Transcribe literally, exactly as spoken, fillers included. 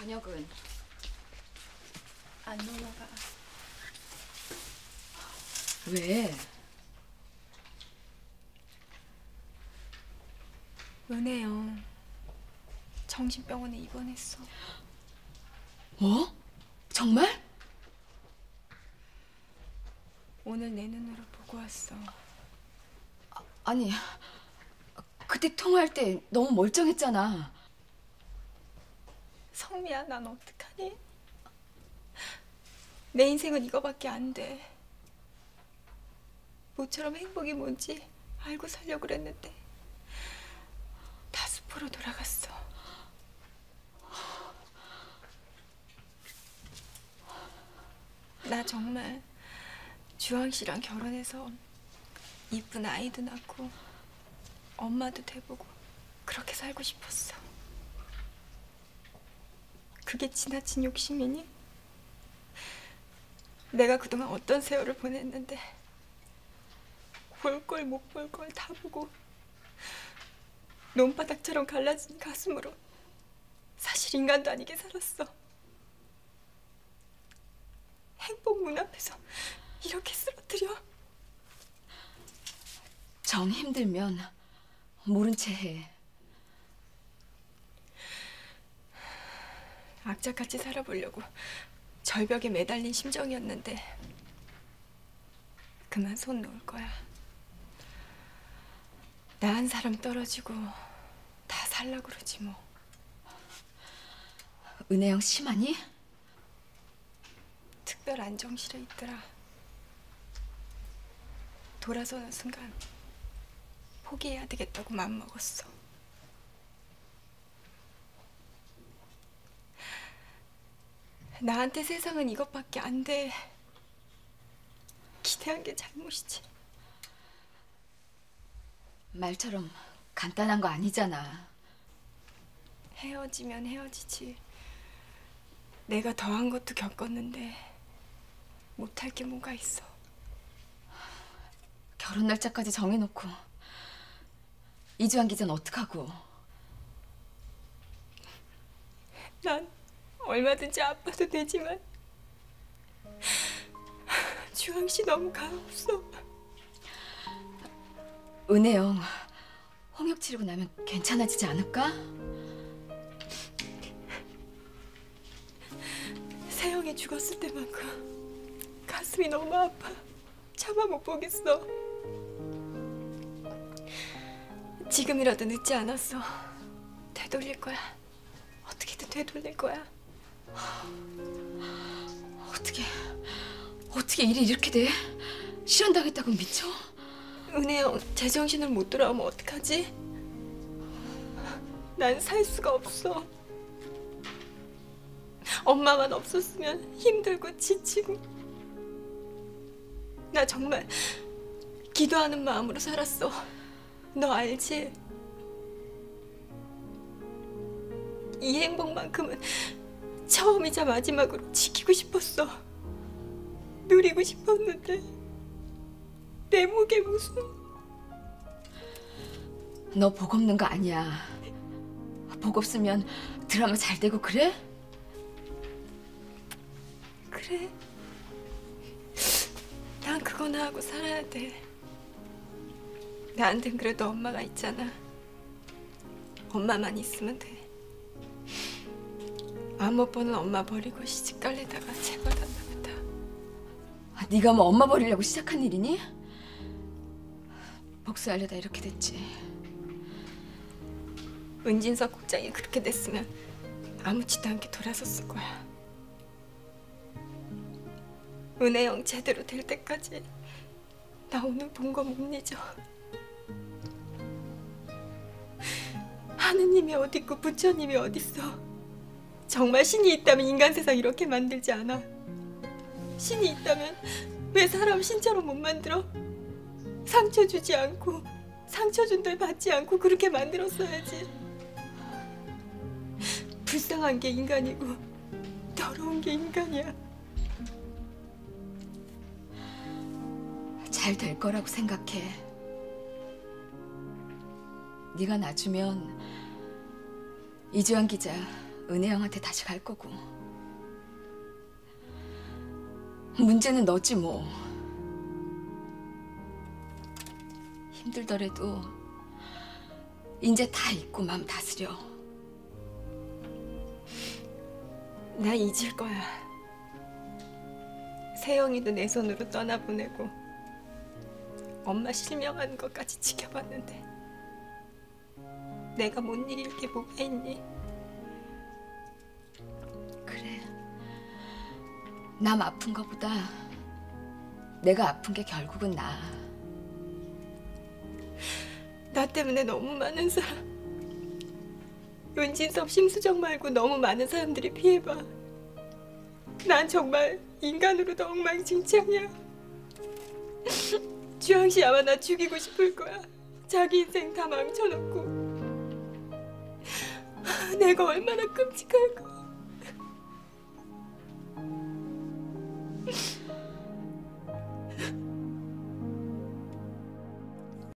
저녁은 안 넘어가. 왜? 은혜영 정신병원에 입원했어. 뭐? 정말? 오늘 내 눈으로 보고 왔어. 아, 아니, 그때 통화할 때 너무 멀쩡했잖아. 성미야, 난 어떡하니? 내 인생은 이거밖에 안 돼. 모처럼 행복이 뭔지 알고 살려고 그랬는데 다 숲으로 돌아갔어. 나 정말 주황 씨랑 결혼해서 이쁜 아이도 낳고 엄마도 돼보고 그렇게 살고 싶었어. 그게 지나친 욕심이니? 내가 그동안 어떤 세월을 보냈는데 볼 걸 못 볼 걸 다 보고 논바닥처럼 갈라진 가슴으로 사실 인간도 아니게 살았어. 행복 문 앞에서 이렇게 쓰러뜨려? 정 힘들면 모른 채 해. 악착같이 살아보려고 절벽에 매달린 심정이었는데 그만 손 놓을 거야. 나 한 사람 떨어지고 다 살라 그러지 뭐. 은혜영 심하니? 특별 안정실에 있더라. 돌아서는 순간 포기해야 되겠다고 마음먹었어. 나한테 세상은 이것밖에 안 돼. 기대한 게 잘못이지. 말처럼 간단한 거 아니잖아. 헤어지면 헤어지지. 내가 더한 것도 겪었는데 못할 게 뭐가 있어. 결혼 날짜까지 정해놓고 이주환 기자는 어떡하고? 난 얼마든지 아파도 되지만 주황 씨 너무 가엾어. 은혜영, 홍역 치르고 나면 괜찮아지지 않을까? 세영이 죽었을 때만큼 가슴이 너무 아파. 참아 못 보겠어. 지금이라도 늦지 않았어. 되돌릴 거야. 어떻게든 되돌릴 거야. 어떻게, 어떻게 일이 이렇게 돼? 실현당했다고 미쳐? 은혜영 제정신을 못 돌아오면 어떡하지? 난 살 수가 없어. 엄마만 없었으면 힘들고 지치고. 나 정말 기도하는 마음으로 살았어. 너 알지? 이 행복만큼은 처음이자 마지막으로 지키고 싶었어. 누리고 싶었는데 내 목에 무슨... 너 복 없는 거 아니야. 복 없으면 드라마 잘 되고 그래? 그래? 난 그거나 하고 살아야 돼. 나한텐 그래도 엄마가 있잖아. 엄마만 있으면 돼. 안 못 보는 엄마 버리고 시집 갈래다가 제발한다겠다. 아, 네가 뭐 엄마 버리려고 시작한 일이니? 복수하려다 이렇게 됐지. 은진석 국장이 그렇게 됐으면 아무렇지도 않게 돌아섰을 거야. 은혜영 제대로 될 때까지 나 오늘 본 거 못 잊어. 하느님이 어딨고 부처님이 어딨어. 정말 신이 있다면 인간 세상 이렇게 만들지 않아. 신이 있다면 왜 사람 신처럼 못 만들어? 상처 주지 않고 상처 준 들 받지 않고 그렇게 만들었어야지. 불쌍한 게 인간이고 더러운 게 인간이야. 잘 될 거라고 생각해. 네가 놔주면 이주환 기자 은혜 형한테 다시 갈 거고. 문제는 너지 뭐. 힘들더라도 이제 다 잊고 마음 다스려. 나 잊을 거야. 세영이도 내 손으로 떠나보내고 엄마 실명하는 것까지 지켜봤는데 내가 못 이길 게 뭐가 있니? 그래. 남 아픈 거보다 내가 아픈 게 결국은 나아. 나 때문에 너무 많은 사람, 윤진섭, 심수정 말고 너무 많은 사람들이 피해봐. 난 정말 인간으로도 엉망진창이야. 주황 씨 아마 나 죽이고 싶을 거야. 자기 인생 다 망쳐놓고. 내가 얼마나 끔찍할까.